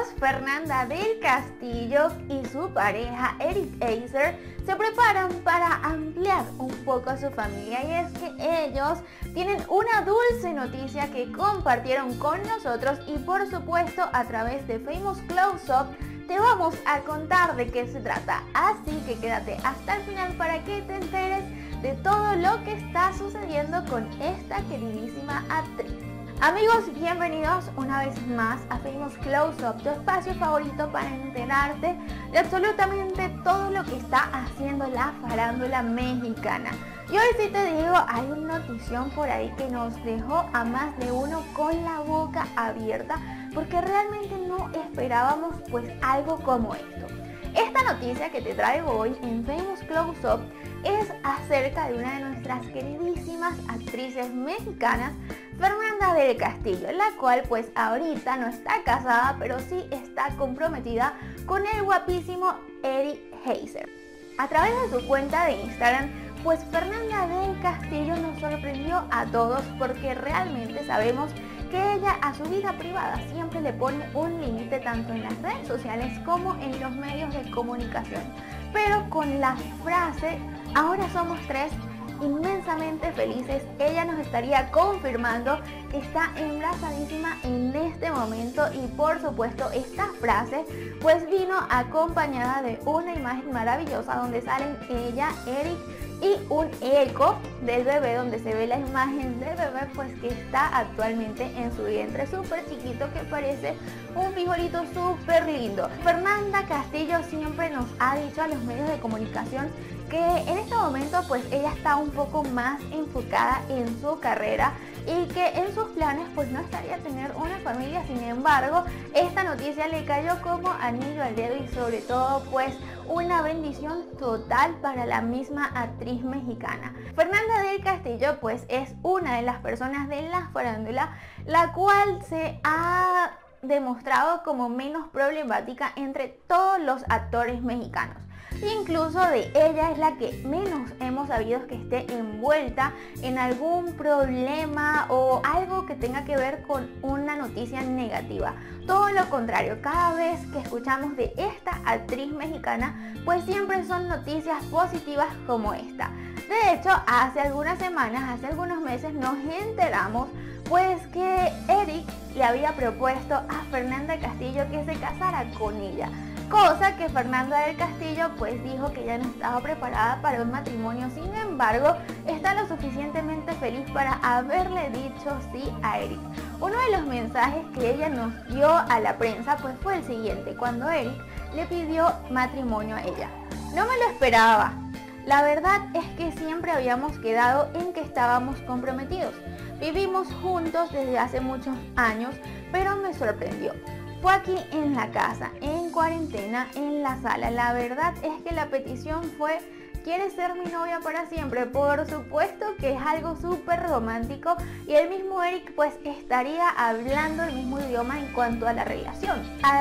Fernanda del Castillo y su pareja Eric Eiser se preparan para ampliar un poco a su familia, y es que ellos tienen una dulce noticia que compartieron con nosotros y por supuesto a través de Famous Close Up te vamos a contar de qué se trata, así que quédate hasta el final para que te enteres de todo lo que está sucediendo con esta queridísima actriz. Amigos, bienvenidos una vez más a Famous Close Up, tu espacio favorito para enterarte de absolutamente todo lo que está haciendo la farándula mexicana. Y hoy sí te digo, hay una notición por ahí que nos dejó a más de uno con la boca abierta, porque realmente no esperábamos pues algo como esto. Esta noticia que te traigo hoy en Famous Close Up es acerca de una de nuestras queridísimas actrices mexicanas, Fernanda del Castillo, la cual pues ahorita no está casada, pero sí está comprometida con el guapísimo Eric Eiser. A través de su cuenta de Instagram, pues Fernanda del Castillo nos sorprendió a todos porque realmente sabemos que ella a su vida privada siempre le pone un límite tanto en las redes sociales como en los medios de comunicación. Pero con la frase "ahora somos tres", inmensamente felices, ella nos estaría confirmando que está embarazadísima en este momento, y por supuesto esta frase pues vino acompañada de una imagen maravillosa donde salen ella, Eric y un eco del bebé donde se ve la imagen del bebé pues que está actualmente en su vientre, súper chiquito, que parece un frijolito súper lindo. Fernanda Castillo siempre nos ha dicho a los medios de comunicación que en este momento pues ella está un poco más enfocada en su carrera y que en sus planes pues no estaría tener una familia. Sin embargo, esta noticia le cayó como anillo al dedo y sobre todo pues una bendición total para la misma actriz mexicana. Fernanda del Castillo pues es una de las personas de la farándula la cual se ha demostrado como menos problemática entre todos los actores mexicanos. Incluso de ella es la que menos hemos sabido que esté envuelta en algún problema o algo que tenga que ver con una noticia negativa. Todo lo contrario, cada vez que escuchamos de esta actriz mexicana, pues siempre son noticias positivas como esta. De hecho, hace algunas semanas, hace algunos meses nos enteramos pues que Eric le había propuesto a Fernanda Castillo que se casara con ella. Cosa que Fernanda del Castillo pues dijo que ya no estaba preparada para un matrimonio. Sin embargo, está lo suficientemente feliz para haberle dicho sí a Eric. Uno de los mensajes que ella nos dio a la prensa pues fue el siguiente, cuando Eric le pidió matrimonio a ella: "No me lo esperaba. La verdad es que siempre habíamos quedado en que estábamos comprometidos. Vivimos juntos desde hace muchos años, pero me sorprendió. Fue aquí en la casa, en cuarentena, en la sala. La verdad es que la petición fue: ¿quieres ser mi novia para siempre?". Por supuesto que es algo súper romántico, y el mismo Eric pues estaría hablando el mismo idioma en cuanto a la relación.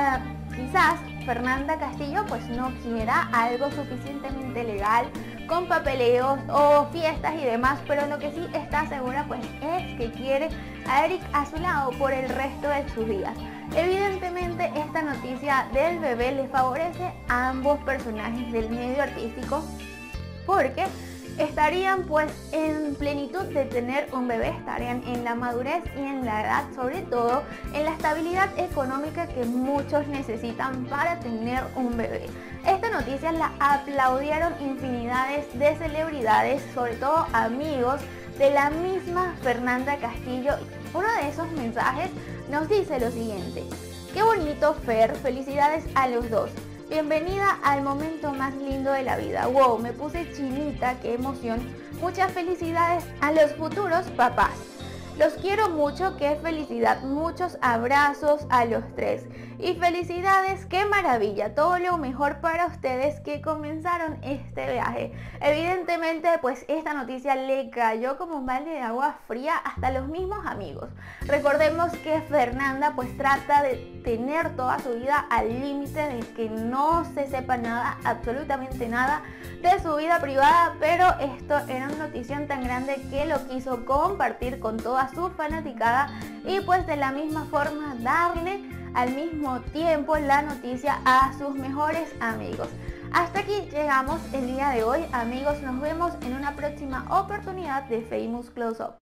Quizás Fernanda Castillo pues no quiera algo suficientemente legal con papeleos o fiestas y demás, pero lo que sí está segura pues es que quiere a Eric a su lado por el resto de sus días. Evidentemente esta noticia del bebé le favorece a ambos personajes del medio artístico, porque estarían pues en plenitud de tener un bebé, estarían en la madurez y en la edad, sobre todo en la estabilidad económica que muchos necesitan para tener un bebé. Esta noticia la aplaudieron infinidades de celebridades, sobre todo amigos de la misma Fernanda Castillo. Uno de esos mensajes nos dice lo siguiente: "Qué bonito, Fer, felicidades a los dos. Bienvenida al momento más lindo de la vida. Wow, me puse chinita, qué emoción. Muchas felicidades a los futuros papás. Los quiero mucho, qué felicidad. Muchos abrazos a los tres. Y felicidades, qué maravilla. Todo lo mejor para ustedes que comenzaron este viaje". Evidentemente, pues esta noticia le cayó como un balde de agua fría hasta los mismos amigos. Recordemos que Fernanda pues trata de tener toda su vida al límite de que no se sepa nada, absolutamente nada de su vida privada, pero esto era una notición tan grande que lo quiso compartir con toda su fanaticada y pues de la misma forma darle al mismo tiempo la noticia a sus mejores amigos. Hasta aquí llegamos el día de hoy, amigos. Nos vemos en una próxima oportunidad de Famous Close Up.